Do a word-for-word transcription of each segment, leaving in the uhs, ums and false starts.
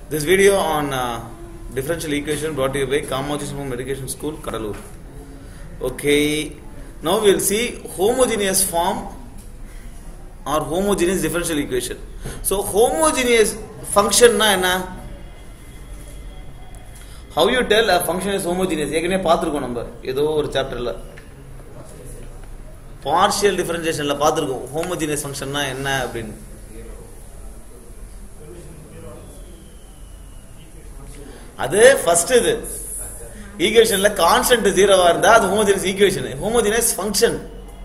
This video on uh, differential equation brought to you by Kamachi Medication School, Kadalur. Okay, now we will see homogeneous form or homogeneous differential equation. So homogeneous function na enna? How you tell a function is homogeneous? ஏகனே பாத்துறோம் நம்ம ஏதோ ஒரு சாப்டர்ல partial டிஃபரன்ஷியேஷன்ல பாத்துறோம் homogeneous function na enna அப்படினு. அது first இது ஈக்குவேஷன்ல constant ஜீரோவா இருந்தா அது homogeneous equation. Homogeneous function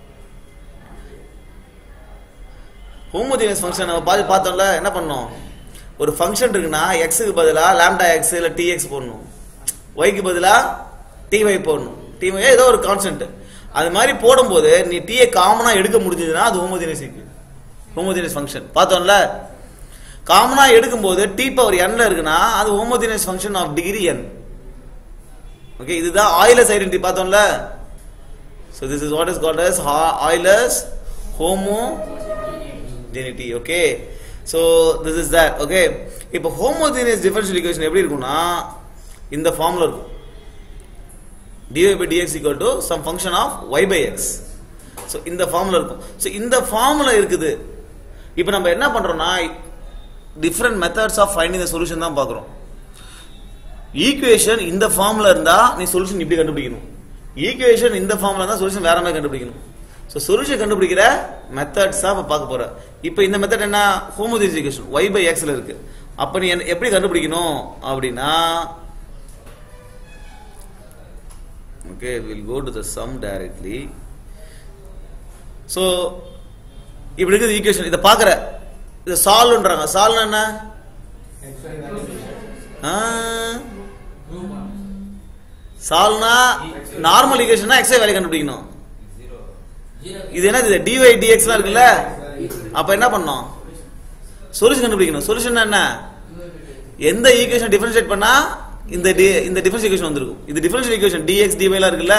homogeneous function நம்ம பாதி பார்த்தோம்ல. என்ன பண்ணோம், ஒரு ஃபங்க்ஷன் இருக்குன்னா எக்ஸுக்கு பதிலா லாம்டா எக்ஸ் இல்ல டி எக்ஸ் போடணும், ஒய்க்கு பதிலா டி ஒய் போடணும், டி ஒய் ஏதோ ஒரு கான்ஸ்டன்ட். அது மாதிரி போடும்போது நீ டீயை காமனா எடுக்க முடிஞ்சதுன்னா அது ஹோமோஜெனியஸ் ஹோமோஜெனியஸ் ஃபங்க்ஷன் பார்த்தோம்ல. காமனா எடுக்கும்போது டி பவர் n இருக்குன்னா அது homogeneous function of degree n. Okay, இதுதான் ஆயிலர்ஸ் ஐடென்டிட்டி பார்த்தோம்ல. So this is what is called as Euler's homogeneity. Okay, so this is that. Okay, இப்போ homogeneous differential equation எப்படி இருக்கும்னா இந்த ஃபார்முலா இருக்கும், dy by dx equal to some function of y by x. So இந்த formula இருக்கும். So இந்த formula இருக்குது. இப்போ நம்ம என்ன பண்றோம்னா different methods of finding the solution தான் பார்க்கிறோம். ஈக்குவேஷன் இந்த ஃபார்முலா இருந்தா நீ சொல்யூஷன் இப்படி கண்டுபிடிக்கணும், ஈக்குவேஷன் இந்த ஃபார்முலா இருந்தா சொல்யூஷன் வேற மாதிரி கண்டுபிடிக்கணும். சோ சொல்யூஷன் கண்டுபிடிக்கிற மெத்தட்ஸ் தான் பார்க்க போற. இப்போ இந்த மெத்தட் என்ன, homogeneous equation y by x ல இருக்கு. அப்ப நீ எப்படி கண்டுபிடிக்கணும் அப்படினா, okay, we'll go to the sum directly. so இப்படி இருக்குது ஈக்குவேஷன். இத பார்க்கற இது சால்வ்ன்றாங்க. சால்வ்னா என்ன, சால்வ்னா நார்மல் ஈக்குவேஷன்னா xy வேல்யூ கண்டுபிடிக்கணும். இது என்ன, இது dy dx லாம் இருக்குல்ல, அப்ப என்ன பண்ணனும், சொல்யூஷன் கண்டுபிடிக்கணும். சொல்யூஷன் என்ன, எந்த ஈக்குவேஷன் டிஃபரன்ஷியேட் பண்ணா இந்த இந்த டிஃபரன்ஷியல் ஈக்குவேஷன் வந்திருக்கும். இது டிஃபரன்ஷியல் ஈக்குவேஷன் dx dy லாம் இருக்குல்ல.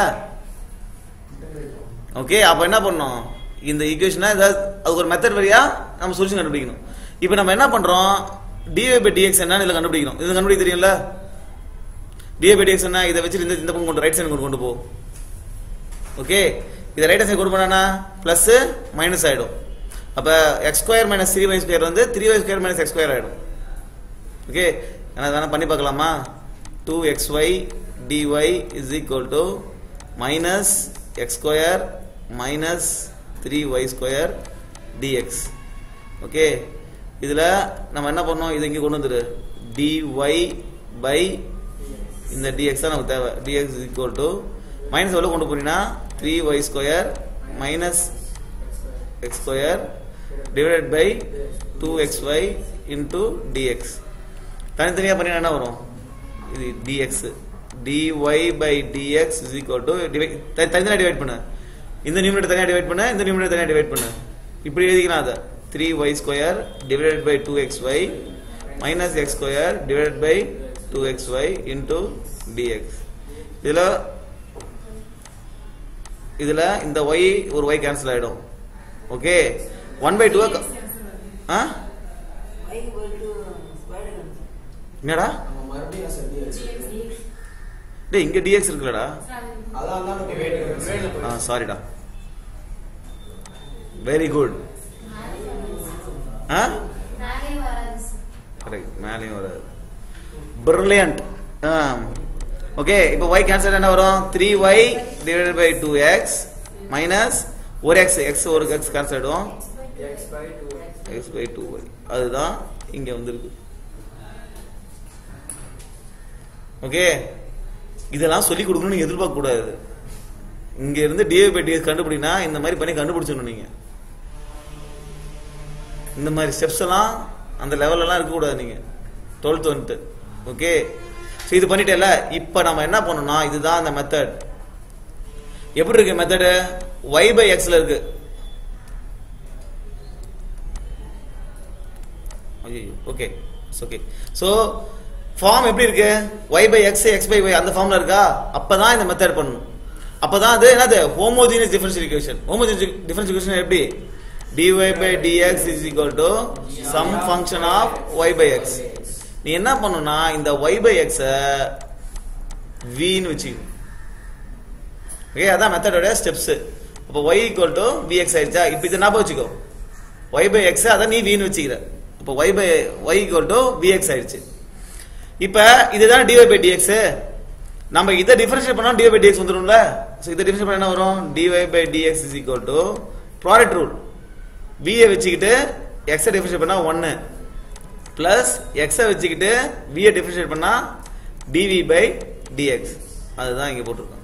ஓகே, அப்ப என்ன பண்ணனும், இந்த ஈக்குவேஷனை அதுக்கு ஒரு மெத்தட் வழியா நம்ம சொல்யூஷன் கண்டுபிடிக்கணும். இப்போ நம்ம என்ன பண்றோம், dy by dx என்னன்னு இத கண்டுபிடிக்கணும். இது கண்டுபிடிக்க தெரியும்ல, dy by dx என்ன, இத வச்சு இந்த இந்த பக்கம் கொண்டு ரைட் சைடு கொண்டு போ. ஓகே, இத ரைட் சைடு கொண்டு போனானா பிளஸ் மைனஸ் ஆயிடும். அப்ப x square minus three y square வந்து three y square minus x square ஆயிடும். ஓகே, நான் வேணா பண்ணி பார்க்கலாமா. Two x y dy is equal to minus x square minus three y square dx. Okay, இதுல நம்ம என்ன பண்ணோம், இது இங்க கொண்டு வந்துரு, dy by இந்த dx தான் நமக்கு தேவை. dx is equal to minus எவ்வளவு கொண்டு போறீங்கன்னா three y square minus x square divided by two x y into dx. தனித்தனியா பண்ணினா என்ன வரும், இது dx, dy by dx is equal to தனித்தனியா டிவைட் பண்ணு, இந்த நியூமரேட்டர் தனியா டிவைட் பண்ணு, இந்த நியூமரேட்டர் தனியா டிவைட் பண்ணு. இப்படி எழுதிக்கலாம் அத, three y square divided by two x y minus x square divided by two x y into dx. இதுல இதுல இந்த y ஒரு y கேன்சல் ஆயிடும். ஓகே, ஒன் by டூ ஆ என்னடா டேய், இங்க dx இருக்குலடா. அதான் தான் டிவைட் ஆ சாரிடா, வெரி குட். ஆ மேலே வராது, கரெக்ட், மேலே வராது, பிரில்லியன்ட். ஓகே, இப்போ y கேன்சல் என்ன வரும், three y divided by two எக்ஸ் minus ஒரு x, x ஒரு x கேன்சல் ஆயிடும், x by டூ ஒய். அதுதான் இங்க வந்திருக்கு. ஓகே, இதெல்லாம் சொல்லி கொடுக்கணும்னு எதிர்பார்க்க கூடாது. இங்க இருந்து dy by dx கண்டுபிடினா இந்த மாதிரி பண்ணி கண்டுபிடிச்சணும். நீங்க இந்த மாதிரி ஸ்டெப்ஸ் எல்லாம் அந்த லெவல்ல எல்லாம் இருக்க கூடாது நீங்க டுவெல்த் வந்துட்டு. ஓகே, சோ இது பண்ணிட்டேல. இப்போ நம்ம என்ன பண்ணனும்னா, இதுதான் அந்த மெத்தட். எப்படி இருக்கு மெத்தட், y by x ல இருக்கு. ஓகே, ஓகே, சோ ஃபார்ம் எப்படி இருக்கு, y by x x by y அந்த ஃபார்ம்ல இருக்கா. அப்பதான் இந்த மெத்தட் பண்ணணும். அப்பதான் அது என்னது, homogeneous differential equation. Homogeneous differential equation எப்படி, dy by dx is equal to some function of y by x. நீ என்ன பண்ணணும்னா இந்த y by x v ன்னு வெச்சுக்கணும். ஓகே, அதான் மெத்தடோட ஸ்டெப்ஸ். அப்ப y equal to vx ஆயிடுச்சா? இப்போ இத ஞாபகம் வச்சுக்கோ. y by x அத நீ v ன்னு வெச்சிர. அப்ப y by y equal to vx ஆயிடுச்சு. இப்போ இதுதான் dy by dx. நம்ம இத டிஃபரன்ஷியேட் பண்ணா dy by dx வந்துரும்ல. சோ இத டிஃபரன்ஷியேட் பண்ணா என்ன வரும்? dy by dx is equal to product rule. v ஐ வெச்சிக்கிட்டு x ஐ டிஃபரன்ஷியேட் பண்ணா one plus x ஐ வெச்சிக்கிட்டு v ஐ டிஃபரன்ஷியேட் பண்ணா dv by dx. அதுதான் இங்க போட்டுருக்கோம்.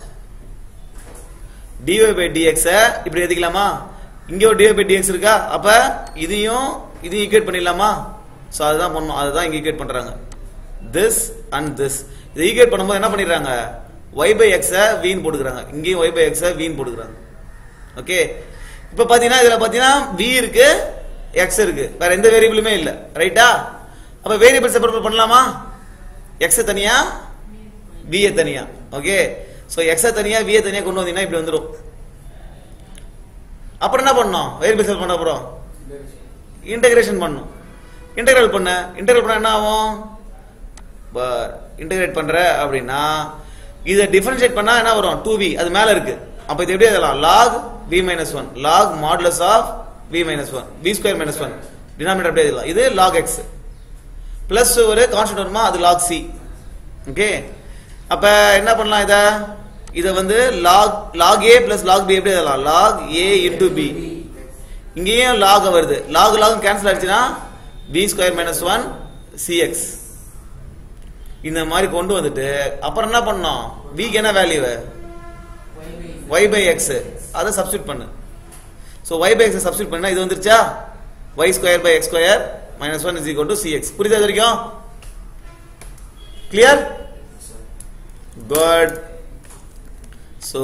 dy by dx இப்படி எழுதிக்கலாமா? இங்க ஒரு dy by dx இருக்கா? அப்ப இதையும் இதையும் ஈக்குவேட் பண்ணிடலாமா? சோ அதுதான் பண்ணனும். அதுதான் இங்க ஈக்குவேட் பண்றாங்க. this and this. இதை ஈக்குவேட் பண்ணும்போது என்ன பண்ணிடுறாங்க? y by x v ன்னு போட்டுக்கறாங்க. இங்கேயும் y by x v ன்னு போட்டுக்கறாங்க. ஓகே, இப்போ பாத்தீங்கன்னா இதுல பாத்தீங்கன்னா v இருக்கு, x இருக்கு, வேற எந்த வேரியபிளுமே இல்ல. ரைட்டா? அப்ப வேரியபிள் செப்பரேட் பண்ணலாமா? x தனியா v தனியா. ஓகே, சோ x தனியா v தனியா கொண்டு வந்தீங்கன்னா இப்படி வந்துரும். அப்புறம் என்ன பண்ணனும்? வேரியபிள் செப்பரேட் பண்ண அப்புறம் இன்டகிரேஷன் பண்ணனும். இன்டகிரல் பண்ண இன்டகிரல் பண்ணா என்ன ஆகும்? இன்டகிரேட் பண்ற அப்படின்னா இத டிஃபரன்ஷியேட் பண்ணா என்ன வரும்? two v. அது மேல இருக்கு. அப்ப இது எப்படி எழுதலாம்? log v minus one, log modulus of v minus one, v square minus one. Denominator அப்படியே எழுதலாம். இது log x பிளஸ் ஒரு கான்ஸ்டன்ட் வருமா? அது log c. ஓகே, அப்ப என்ன பண்ணலாம்? இத இத வந்து log log a plus log b எப்படி எழுதலாம்? log a into b. இங்கேயும் log வருது. log log கேன்சல் ஆயிடுச்சுனா v square minus one cx. இந்த மாதிரி கொண்டு வந்துட்டு அப்புறம் என்ன பண்ணனும்? v க்கு என்ன வேல்யூ? y by x. அத சப்ஸ்டிட்யூட் பண்ணு. So y by x substitute பண்ணா இது வந்துருச்சா? y square by x square minus one is equal to cx. புரியுதா வரைக்கும்? Clear? Good. So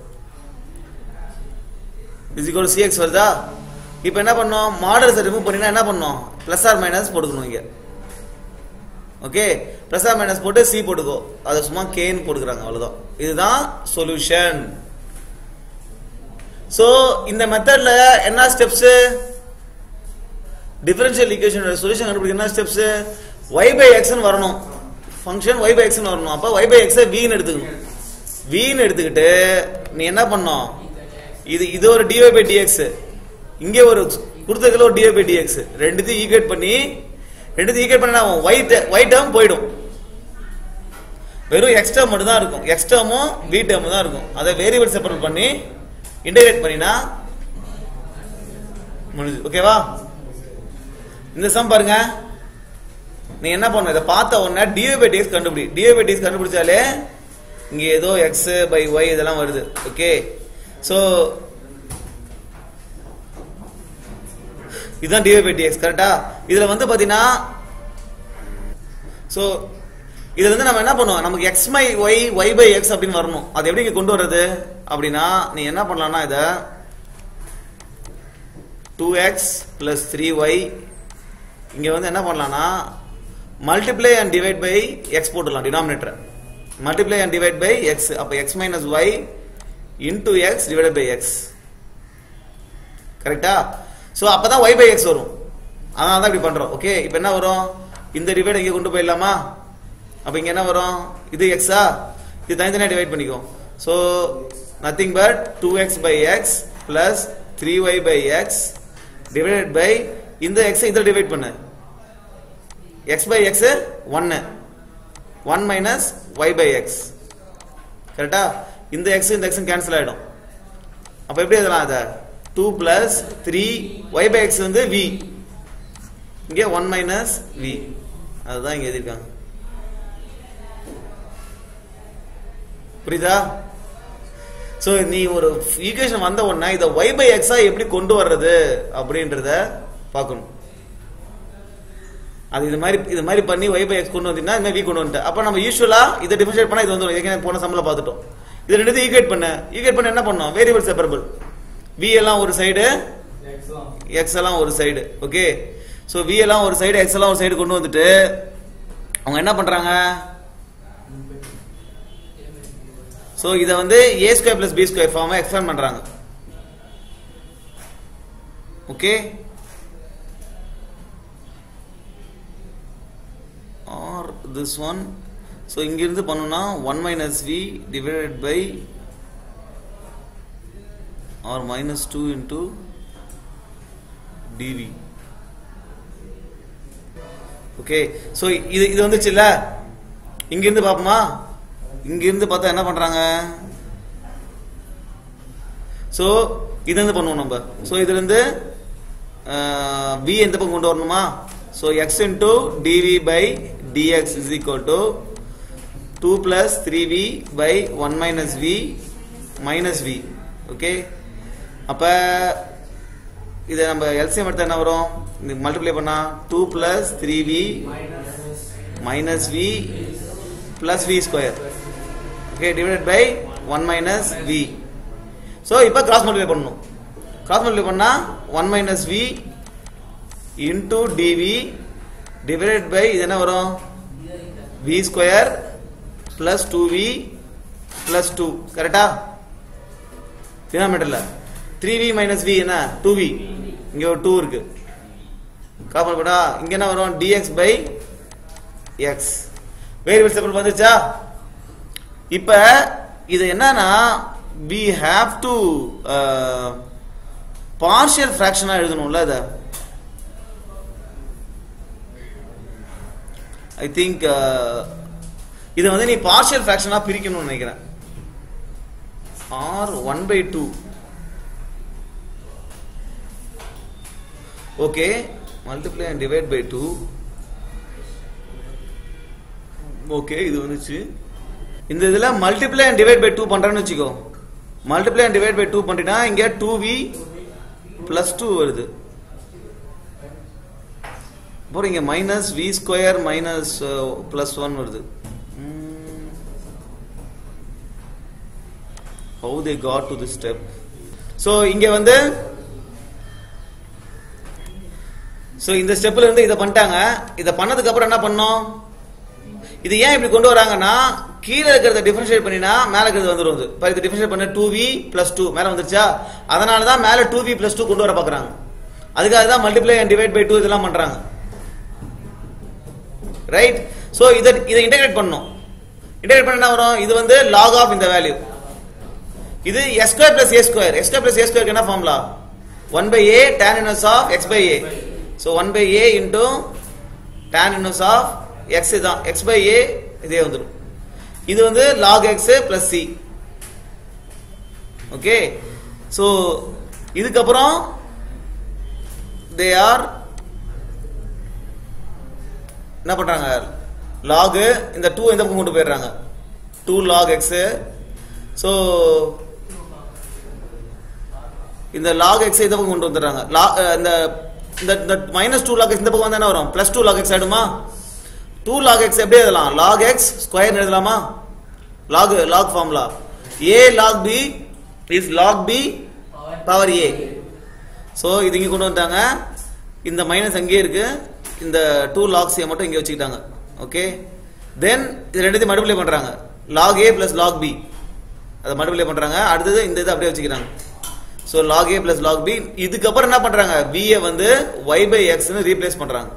is equal to cx வருதா? இப்போ என்ன பண்ணனும்? மாடல்ஸ் ரிமூவ் பண்ணினா என்ன பண்ணனும்? பிளஸ் ஆர் மைனஸ் போட்டுக்கணும் இங்க. ஓகே, பிளஸ் ஆர் மைனஸ் போட்டு c போட்டுக்கோ. அது சும்மா k ன்னு போட்டுக்கறாங்க, அவ்வளவுதான். இதுதான் சொல்யூஷன். சோ இந்த மெத்தட்ல என்ன ஸ்டெப்ஸ்? டிஃபரன்ஷியல் ஈக்குவேஷனோட சொல்யூஷன் கண்டுபிடிக்க என்ன ஸ்டெப்ஸ்? y by x ன்னு வரணும். ஃபங்க்ஷன் y by x ன்னு வரணும். அப்ப y by x v ன்னு எடுத்துக்கணும். v ன்னு எடுத்துக்கிட்டு நீ என்ன பண்ணனும்? இது இது ஒரு dy by dx, இங்க ஒரு கொடுத்ததுல ஒரு dy by dx, ரெண்டுத்தையும் ஈக்குவேட் பண்ணி ரெண்டுத்தையும் ஈக்குவேட் பண்ணா y y டேர்ம் போய்டும். வெறும் x டேர்ம் மட்டும் தான் இருக்கும். x டேர்மும் v டேர்மும் தான் இருக்கும். அத வேரியபிள் செப்பரேட் பண்ணி இன்டகிரேட் பண்ணினா முடிஞ்சு. ஓகேவா? இந்த சம் பாருங்க. நீ என்ன பண்ணு? இத பார்த்த உடனே dy by dx கண்டுபிடி. dy by dx கண்டுபிடிச்சாலே இங்க ஏதோ x by y இதெல்லாம் வருது. ஓகே, சோ இதுதான் dy by dx. கரெக்ட்டா? இதுல வந்து பாத்தீனா சோ இதுல வந்து நம்ம என்ன பண்ணுவோம்? நமக்கு x by y, y by x அப்படினு வரணும். அது எப்படி இங்க கொண்டு வரது அப்படினா நீ என்ன பண்ணலாம்னா இத two x plus three y இங்க வந்து என்ன பண்ணலாம்னா multiply and divide by x போடலாம். Denominator multiply and divide by x. அப்ப x minus y into x divided by x. கரெக்ட்டா? சோ அப்பதான் y by x வரும். அதனால தான் இப்படி பண்றோம். ஓகே, இப்போ என்ன வரும்? இந்த டிவைட் இங்க கொண்டு போயிடலாமா? அப்ப இங்க என்ன வரும்? இது x ஆ? இது தனித்தனியா டிவைட் பண்ணிக்கோ. So nothing but two x by x plus three y by x divided by இந்த x இத டிவைட் பண்ணு. x by x one. one minus y by x. கரெக்ட்டா? இந்த x இந்த x கேன்சல் ஆயிடும். அப்ப எப்படி எழுதலாம் அத? two plus three y by x வந்து v. இங்க one minus v. அதுதான் இங்க எழுதிருக்காங்க. புரியுதா? சோ நீ ஒரு ஈக்குவேஷன் வந்த உடனே இத y by x ஆ எப்படி கொண்டு வர்றது அப்படின்றத பார்க்கணும். அது இது மாதிரி இது மாதிரி பண்ணி y by x கொண்டு வந்தீங்கன்னா இந்த v கொண்டு வந்துட்ட. அப்ப நம்ம யூசுவலா இத டிஃபரன்ஷியேட் பண்ணா இது வந்துரும். ஏற்கனவே போன சம்ல பார்த்துட்டோம். இது ரெண்டுத்தையும் ஈக்குவேட் பண்ண ஈக்குவேட் பண்ண என்ன பண்ணோம்? Variable separable. v எல்லாம் ஒரு சைடு, x எல்லாம் ஒரு சைடு. ஓகே, சோ v எல்லாம் ஒரு சைடு, x எல்லாம் ஒரு சைடு கொண்டு வந்துட்டு அவங்க என்ன பண்றாங்க? சோ இத வந்து a square plus b square ஃபார்மா எக்ஸ்பேண்ட் பண்றாங்க. Okay, this one. So இங்கிருந்து பண்ணோம்னா one minus v divided by or minus two into dv. Okay, so இது இது வந்துச்சுல, இங்கிருந்து பாப்போமா? இங்கிருந்து பார்த்தா என்ன பண்றாங்க? So இது வந்து பண்ணுவோம் நம்ம. So இதுல இருந்து v எந்த பக்கம் கொண்டு வரணுமா? So x into dv by dx is equal to two plus three v by one minus v minus v. Okay, அப்ப இத நம்ம எல்சிஎம் எடுத்தா என்ன வரும்? இந்த மல்டிப்ளை பண்ணா two plus three v minus v plus v square. Okay, divided by one minus v. So இப்ப cross multiply பண்ணனும். கிராஸ் மல்டிப்ளை பண்ணா one minus v into dv divided by இது என்ன வரும்? v square plus two v plus two. கரெக்ட்டா? டினாமினேட்டர்ல three v minus v என்ன? two v. இங்க ஒரு two இருக்கு. காமன் பண்ணா இங்க என்ன வரும்? dx by x. Variable separate வந்துச்சா? இப்ப இது என்னன்னா we have to uh, partial fraction எழுதணும்ல இத. I think uh, இத வந்து நீ partial fraction ஆ பிரிக்கணும்னு நினைக்கிறேன். or one by two. Okay, multiply and divide by two. Okay, இது வந்துச்சு. இந்த இதுல multiply and divide by two பண்றேன்னு வெச்சுக்கோ. multiply and divide by two பண்ணினா இங்க two v plus two வருது. அப்புறம் இங்க minus v square minus uh, plus one வருது. hmm. How they got to this step? So இங்க வந்து so இந்த ஸ்டெப்ல இருந்து இத பண்ணிட்டாங்க. இத பண்ணதுக்கு அப்புறம் என்ன பண்ணோம்? இது ஏன் இப்படி கொண்டு வராங்கன்னா கீழ இருக்கிறத டிஃபரன்ஷியேட் பண்ணினா மேல இருக்கிறது வந்துரும். இது பாரு, இது டிஃபரன்ஷியேட் பண்ண two v plus two மேல வந்துருச்சா? அதனால தான் மேல two v plus two கொண்டு வர பார்க்கறாங்க. அதுக்காக தான் multiply and divide by two இதெல்லாம் பண்றாங்க. ரைட்? சோ இத இத இன்டகிரேட் பண்ணனும். இன்டகிரேட் பண்ணா என்ன வரும்? இது வந்து log of இந்த வேல்யூ. இது s square plus a square. s square plus a square என்ன formula? one by a tan inverse of x by a. So one by a into tan inverse of x இதான். x by a இதே வந்துரும். இது வந்து log x plus c. Okay, so இதுக்கு அப்புறம் they are என்ன பண்றாங்க? log இந்த two இந்த பக்கம் கொண்டு போயிடுறாங்க. two log x. சோ இந்த log x இந்த பக்கம் கொண்டு வந்துறாங்க. இந்த இந்த minus two log x இந்த பக்கம் வந்தா என்ன வரும்? plus two log x ஆயிடுமா? two log x எப்படி எழுதலாம்? log x ஸ்கொயர் எழுதலாமா? log log formula a log b is log b power a. So இது இங்க கொண்டு வந்தாங்க. இந்த மைனஸ் அங்கேயே இருக்கு. இந்த two log c மட்டும் இங்க வச்சுக்கிட்டாங்க. ஓகே, தென் இது ரெண்டுத்தையும் மல்டிப்ளை பண்றாங்க. log a plus log b அத மல்டிப்ளை பண்றாங்க. அடுத்து இந்த இத அப்படியே வச்சுக்கிறாங்க. So log a plus log b. இதுக்கு அப்புறம் என்ன பண்றாங்க? v ஐ வந்து y by x னு ரீப்ளேஸ் பண்றாங்க.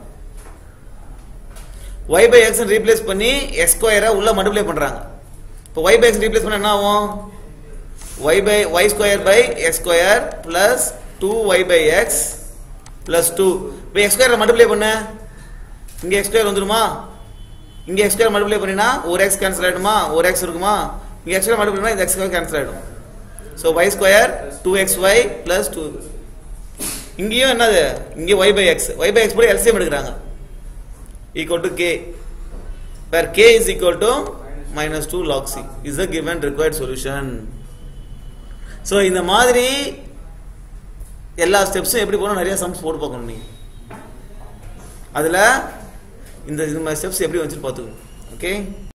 y by x னு ரீப்ளேஸ் பண்ணி x ஸ்கொயரை உள்ள மல்டிப்ளை பண்றாங்க. இப்போ y by x ரீப்ளேஸ் பண்ணா என்ன ஆகும்? y by y square by x square plus two y by x plus two. இப்போ x ஸ்கொயரை மல்டிப்ளை பண்ண இங்க x ஸ்கொயர் வந்துருமா? இங்க x ஸ்கொயர் மல்டிப்ளை பண்ணினா ஒரு x கேன்சல் ஆயிடுமா? ஒரு x இருக்குமா? இங்க x ஸ்கொயர் மல்டிப்ளை பண்ணா இந்த x ஸ்கொயர் கேன்சல் ஆயிடும். So y square two x y plus two. இங்கேயும் என்னது? இங்க y by x. y by x போய் எல்சிஎம் எடுக்கறாங்க. equal to k, where k is equal to minus two log c is the given required solution. So இந்த மாதிரி எல்லா ஸ்டெப்ஸும் எப்படி போனா நிறைய சம்ஸ் போட்டு பார்க்கணும். நீங்க அதுல இந்த இந்த ஸ்டெப்ஸ் எப்படி வந்துச்சு பாத்துக்கணும். ஓகே.